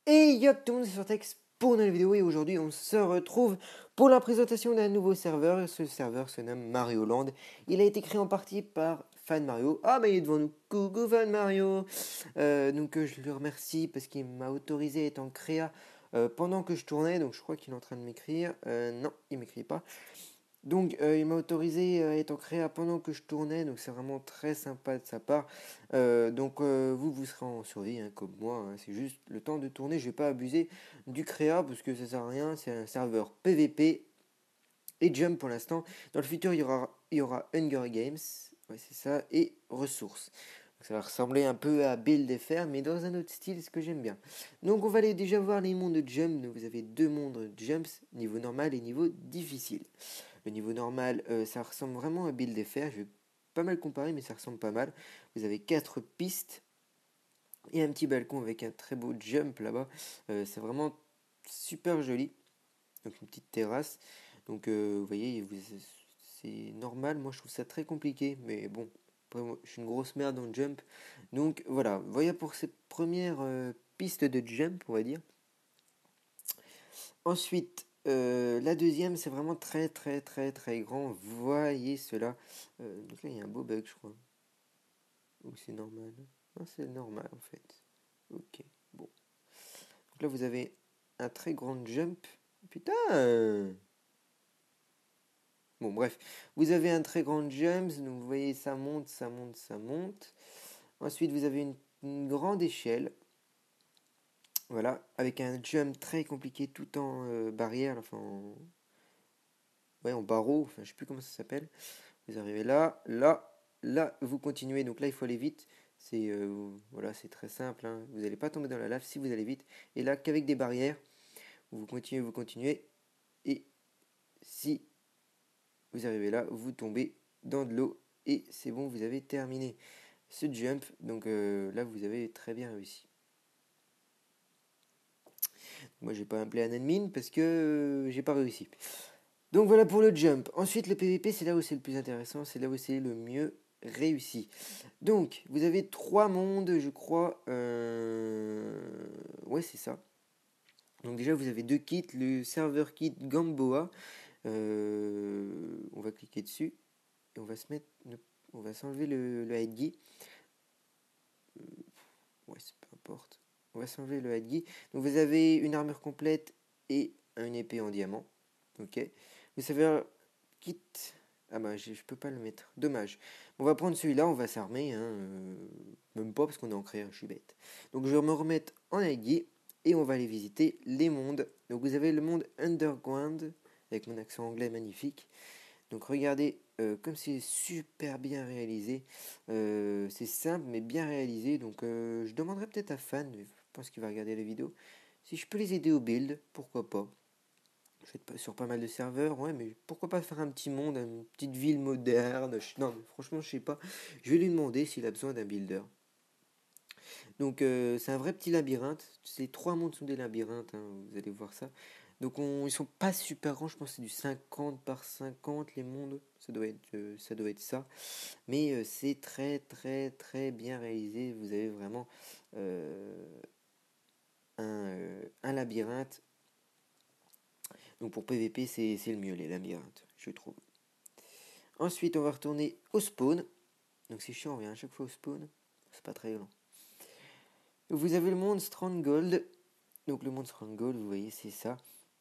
Et yop tout le monde, c'est Surtex pour une nouvelle vidéo et aujourd'hui on se retrouve pour la présentation d'un nouveau serveur. Ce serveur se nomme Mario Land. Il a été créé en partie par Fan Mario. Ah mais il est devant nous, coucou Fan Mario. Je le remercie parce qu'il m'a autorisé à être en créa pendant que je tournais. Donc je crois qu'il est en train de m'écrire. Non, il m'écrit pas. Donc il m'a autorisé à être en créa pendant que je tournais, donc c'est vraiment très sympa de sa part. Vous serez en survie hein, comme moi, hein. C'est juste le temps de tourner, je vais pas abuser du créa parce que ça sert à rien, c'est un serveur PVP et Jump pour l'instant. Dans le futur il y aura Hunger Games, ouais c'est ça, et ressources. Donc, ça va ressembler un peu à Build FR mais dans un autre style, ce que j'aime bien. Donc on va aller déjà voir les mondes de Jump, donc vous avez deux mondes de Jumps, niveau normal et niveau difficile. Le niveau normal, ça ressemble vraiment à Build FR. Je vais pas mal comparer, mais ça ressemble pas mal. Vous avez 4 pistes et un petit balcon avec un très beau jump là-bas. C'est vraiment super joli. Donc une petite terrasse. Vous voyez, c'est normal. Moi, je trouve ça très compliqué. Mais bon, après, moi, je suis une grosse merde dans le jump. Donc voilà, voyez pour ces premières pistes de jump, on va dire. Ensuite, la deuxième, c'est vraiment très très très très grand. Voyez cela. Donc là, il y a un beau bug, je crois. Ou c'est normal? Non, c'est normal en fait. Ok, bon. Donc là, vous avez un très grand jump. Putain! Bon, bref. Vous avez un très grand jump. Donc vous voyez, ça monte, ça monte, ça monte. Ensuite, vous avez une grande échelle. Voilà, avec un jump très compliqué tout en barrière, enfin ouais, en barreau, enfin je sais plus comment ça s'appelle. Vous arrivez là, là, là, vous continuez. Donc là, il faut aller vite. Voilà, c'est très simple, hein. Vous n'allez pas tomber dans la lave si vous allez vite. Et là, qu'avec des barrières, vous continuez, vous continuez. Et si vous arrivez là, vous tombez dans de l'eau. Et c'est bon, vous avez terminé ce jump. Là, vous avez très bien réussi. Moi, j'ai pas appelé un admin parce que j'ai pas réussi. Donc voilà pour le jump. Ensuite, le PVP, c'est là où c'est le plus intéressant, c'est là où c'est le mieux réussi. Donc, vous avez 3 mondes, je crois. Ouais, c'est ça. Donc déjà, vous avez 2 kits. Le serveur kit Gamboa. On va cliquer dessus. Et on va se mettre... On va s'enlever le headgear. Ouais, c'est peu importe. On va s'enlever le headgear. Donc vous avez une armure complète et une épée en diamant. Ok. Le serveur kit... Ah bah je peux pas le mettre, dommage. On va prendre celui-là, on va s'armer, hein, même pas parce qu'on est en créa, je suis bête. Donc je vais me remettre en aiguille et on va aller visiter les mondes. Donc vous avez le monde Underground, avec mon accent anglais magnifique. Donc regardez comme c'est super bien réalisé. C'est simple mais bien réalisé. Je demanderai peut-être à Fan, je pense qu'il va regarder la vidéo, si je peux les aider au build, pourquoi pas. Je vais être sur pas mal de serveurs, ouais, mais pourquoi pas faire un petit monde, une petite ville moderne. Non, mais franchement, je sais pas. Je vais lui demander s'il a besoin d'un builder. C'est un vrai petit labyrinthe. Ces 3 mondes sont des labyrinthes, hein, vous allez voir ça. Ils sont pas super grands, je pense que c'est du 50 par 50 les mondes. Ça doit être ça. Mais c'est très très très bien réalisé. Vous avez vraiment un labyrinthe. Donc pour PVP, c'est le mieux, les labyrinthes, je trouve. Ensuite, on va retourner au spawn. Donc c'est chiant, on revient à chaque fois au spawn. C'est pas très long. Vous avez le monde Stronghold. Donc le monde Stronghold, vous voyez, c'est ça.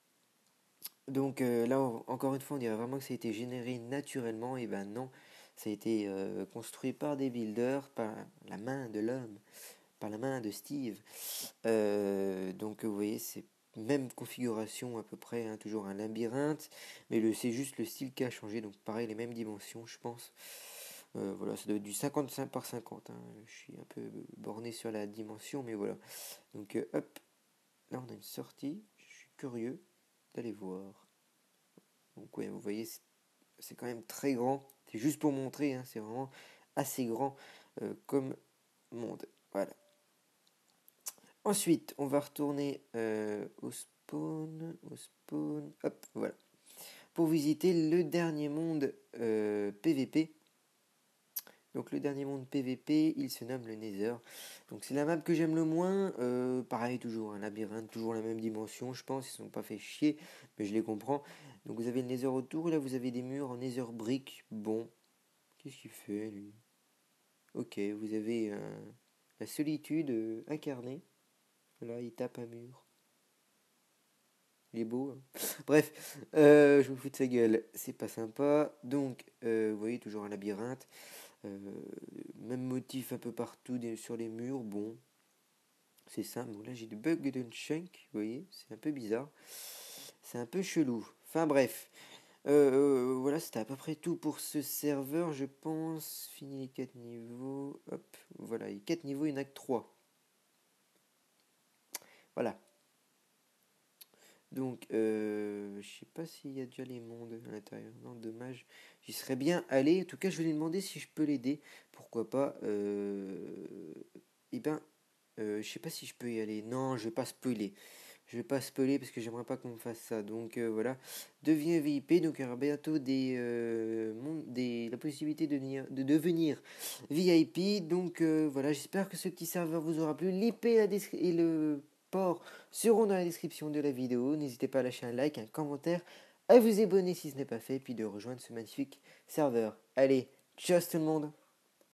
Là, encore une fois, on dirait vraiment que ça a été généré naturellement. Et ben non, ça a été construit par des builders, par la main de l'homme, par la main de Steve. Vous voyez, c'est même configuration à peu près, hein, toujours un labyrinthe. Mais c'est juste le style qui a changé. Donc pareil, les mêmes dimensions, je pense. Voilà, ça doit être du 55 par 50, hein. Je suis un peu borné sur la dimension, mais voilà. Hop, là on a une sortie. Je suis curieux d'aller voir. Donc ouais, vous voyez, c'est quand même très grand. C'est juste pour montrer, hein, c'est vraiment assez grand comme monde. Voilà. Ensuite, on va retourner au spawn. Hop, voilà. Pour visiter le dernier monde PVP. Donc le dernier monde PVP, il se nomme le Nether. Donc c'est la map que j'aime le moins. Pareil, toujours un labyrinthe, toujours la même dimension, je pense. Ils ne sont pas fait chier, mais je les comprends. Donc vous avez le Nether autour, et là vous avez des murs en Nether brick. Bon, qu'est-ce qu'il fait lui? Ok, vous avez la solitude incarnée. Là, il tape un mur. Il est beau, hein. Bref, je me fous de sa gueule. C'est pas sympa. Donc, vous voyez, toujours un labyrinthe. Euh, Même motif un peu partout sur les murs. Bon, c'est simple. Bon, là, j'ai du bug de chunk. Vous voyez, c'est un peu bizarre. C'est un peu chelou. Enfin, bref. Voilà, c'était à peu près tout pour ce serveur, je pense. Fini les 4 niveaux. Hop, voilà, les 4 niveaux, il n'y en a que 3. Voilà. Donc, je sais pas s'il y a déjà les mondes à l'intérieur. Non, dommage. J'y serais bien allé. En tout cas, je vais lui demander si je peux l'aider. Pourquoi pas. Eh ben, je sais pas si je peux y aller. Non, je vais pas spoiler. Je vais pas spoiler parce que j'aimerais pas qu'on me fasse ça. Donc voilà. Deviens VIP. Donc il y aura bientôt la possibilité de devenir VIP. Donc voilà. J'espère que ce petit serveur vous aura plu. L'IP et le port seront dans la description de la vidéo. N'hésitez pas à lâcher un like, un commentaire, à vous abonner si ce n'est pas fait, puis de rejoindre ce magnifique serveur. Allez, ciao tout le monde!